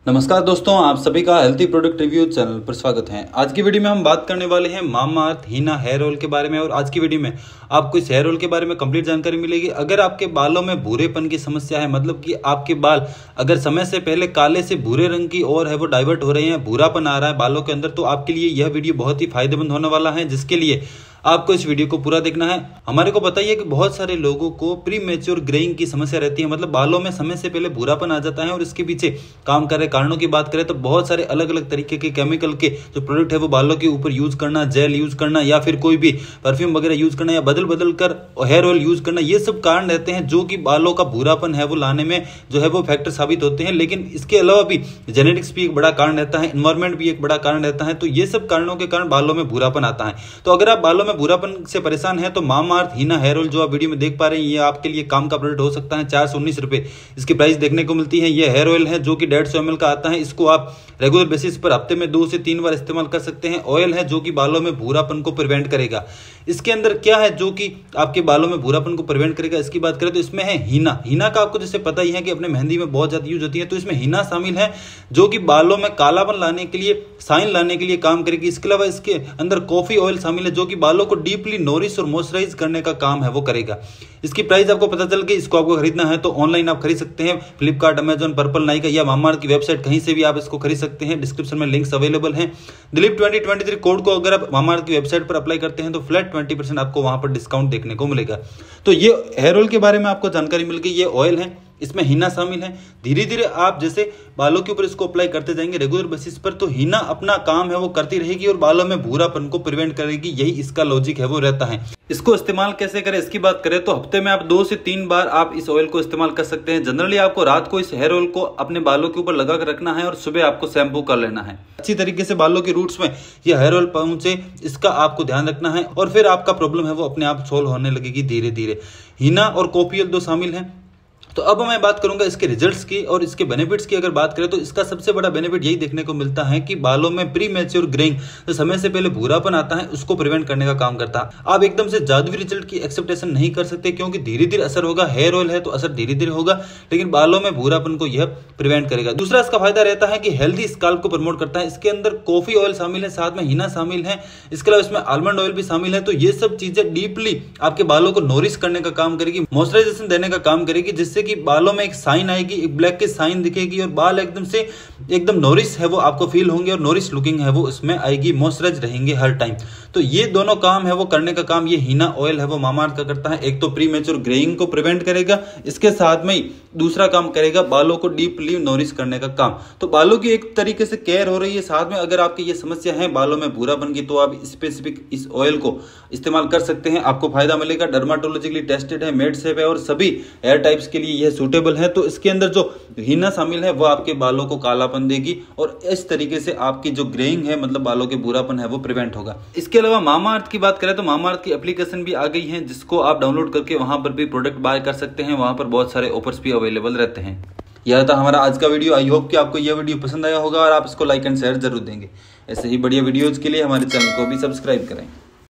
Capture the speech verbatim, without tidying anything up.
नमस्कार दोस्तों, आप सभी का हेल्थी प्रोडक्ट रिव्यू चैनल पर स्वागत है। आज की वीडियो में हम बात करने वाले हैं मामाअर्थ हीना हेयर ऑयल के बारे में। और आज की वीडियो में आपको इस हेयर ऑयल के बारे में कंप्लीट जानकारी मिलेगी। अगर आपके बालों में भूरेपन की समस्या है, मतलब कि आपके बाल अगर समय से पहले काले से भूरे रंग की और है वो डाइवर्ट हो रहे हैं, भूरापन आ रहा है बालों के अंदर, तो आपके लिए यह वीडियो बहुत ही फायदेमंद होने वाला है, जिसके लिए आपको इस वीडियो को पूरा देखना है। हमारे को बताइए कि बहुत सारे लोगों को प्री मैच्योर ग्रेइंग की समस्या रहती है, मतलब बालों में समय से पहले भूरापन आ जाता है। और इसके पीछे काम करे कारणों की बात करें तो बहुत सारे अलग अलग तरीके के केमिकल के जो प्रोडक्ट है वो बालों के ऊपर यूज करना, जेल यूज करना या फिर कोई भी परफ्यूम वगैरह यूज करना या बदल बदल कर हेयर ऑयल यूज करना, ये सब कारण रहते हैं जो कि बालों का भूरापन है वो लाने में जो है वो फैक्टर साबित होते हैं। लेकिन इसके अलावा भी जेनेटिक्स भी एक बड़ा कारण रहता है, एनवायरमेंट भी एक बड़ा कारण रहता है। तो ये सब कारणों के कारण बालों में भूरापन आता है। तो अगर आप बालों में भूरापन से परेशान है तो मामाअर्थ हीना हेयर ऑयल जो आप वीडियो में देख पा रहे हैं, ये आपके लिए काम का प्रोडक्ट हो सकता है। चार सौ उन्नीस रुपए इसकी प्राइस देखने को मिलती है। ये हेयर ऑयल है जो कि डेढ़ सौ एम एल का आता है। इसको आप रेगुलर बेसिस पर हफ्ते में दो से तीन बार इस्तेमाल कर सकते हैं। ऑयल है जो कि बालों में भूरापन को प्रिवेंट करेगा। इसके अंदर क्या है जो कि आपके बालों में भूरापन को प्रिवेंट करेगा, इसकी बात करें तो इसमें है हीना। हीना का आपको जैसे पता ही है कि अपने मेहंदी में बहुत ज्यादा यूज होती है, तो इसमें हीना शामिल है जो कि बालों में कालापन लाने के लिए, साइन लाने के लिए काम करेगी। इसके अलावा इसके अंदर कॉफी ऑयल शामिल है जो कि बालों को डीपली नोरिश और मॉइस्चराइज करने का काम है वो करेगा। इसकी प्राइस आपको पता चल गई। इसको आपको खरीदना है तो ऑनलाइन आप खरीद सकते हैं, फ्लिपकार्ट, अमेजॉन, पर्पल, नाइका या मामाअर्थ की वेबसाइट कहीं से भी आप इसको खरीद सकते हैं। डिस्क्रिप्शन में लिंक्स अवेलेबल हैं। Dilip twenty twenty three code को अगर आप मामाअर्थ की वेबसाइट पर अप्लाई करते हैं तो फ्लैट ट्वेंटी परसेंट आपको वहां पर डिस्काउंट देखने को मिलेगा। तो ये हेयर ऑयल के बारे में आपको जानकारी मिल गई। ये ऑयल है, इसमें हीना शामिल है। धीरे धीरे आप जैसे बालों के ऊपर इसको अप्लाई करते जाएंगे रेगुलर बेसिस पर, तो हीना अपना काम है वो करती रहेगी और बालों में भूरापन को प्रिवेंट करेगी। यही इसका लॉजिक है वो रहता है। इसको इस्तेमाल कैसे करें इसकी बात करें तो हफ्ते में आप दो से तीन बार आप इस ऑयल को इस्तेमाल कर सकते हैं। जनरली आपको रात को इस हेयर ऑयल को अपने बालों के ऊपर लगा कर रखना है और सुबह आपको शैम्पू कर लेना है। अच्छी तरीके से बालों के रूट्स में यह हेयर ऑयल पहुंचे, इसका आपको ध्यान रखना है और फिर आपका प्रॉब्लम है वो अपने आप सोल्व होने लगेगी धीरे धीरे। हीना और कॉफी ऑयल दो शामिल है। तो अब मैं बात करूंगा इसके रिजल्ट्स की और इसके बेनिफिट्स की। अगर बात करें तो इसका सबसे बड़ा बेनिफिट यही देखने को मिलता है कि बालों में प्री मैच्योर ग्रेइंग, तो समय से पहले भूरापन आता है, उसको प्रिवेंट करने का काम करता है। आप एकदम से जादुई रिजल्ट की एक्सपेक्टेशन नहीं कर सकते क्योंकि धीरे धीरे असर होगा। हेयर ऑयल है तो असर धीरे धीरे होगा, लेकिन बालों में भूरापन को यह प्रिवेंट करेगा। दूसरा इसका फायदा रहता है कि हेल्दी स्काल्प को प्रमोट करता है। इसके अंदर कॉफी ऑयल शामिल है, साथ में हीना शामिल है, इसके अलावा इसमें आलमंड ऑयल भी शामिल है। तो ये सब चीजें डीपली आपके बालों को नोरिश करने का काम करेगी, मॉइस्चराइजेशन देने का काम करेगी, जिससे कि बालों में एक साइन आएगी, एक ब्लैक की साइन दिखेगी और बाल एकदम से एकदम नोरिश है वो आपको फील होंगे और नोरिश लुकिंग है वो इसमें आएगी, मॉइस्चराइज रहेंगे हर टाइम। तो ये दोनों काम है वो करने का काम ये हीना ऑयल है वो मामाअर्थ का करता है। एक तो प्री मैच्योर ग्रेइंग को प्रिवेंट करेगा, इसके साथ में ही दूसरा काम करेगा बालों को डीपली नोरिश करने का काम। तो बालों की एक तरीके से केयर हो रही है। साथ में अगर आपकी ये समस्या है बालों में भूरापन की, तो आप स्पेसिफिक इस ऑयल को इस्तेमाल कर सकते हैं, आपको फायदा मिलेगा। डर्माटोलॉजिकली टेस्टेड है, मेड सेफ है और सभी हेयर टाइप्स के लिए यह सूटेबल है। तो इसके अंदर जो हीना शामिल है वो आपके बालों को कालापन देगी और इस तरीके से आपकी जो ग्रेइंग है, मतलब बालों के भूरापन है वो प्रिवेंट होगा। इसके अलावा मामाअर्थ की बात करें तो मामाअर्थ की एप्लीकेशन भी आ गई है, जिसको आप डाउनलोड करके वहां पर भी प्रोडक्ट बाय कर सकते हैं। वहां पर बहुत सारे ऑफर्स भी अवेलेबल रहते हैं। यह था हमारा आज का वीडियो। आई होप कि आपको यह वीडियो पसंद आया होगा और आप इसको लाइक एंड शेयर जरूर देंगे। ऐसे ही बढ़िया वीडियोज के लिए हमारे चैनल को भी सब्सक्राइब करें।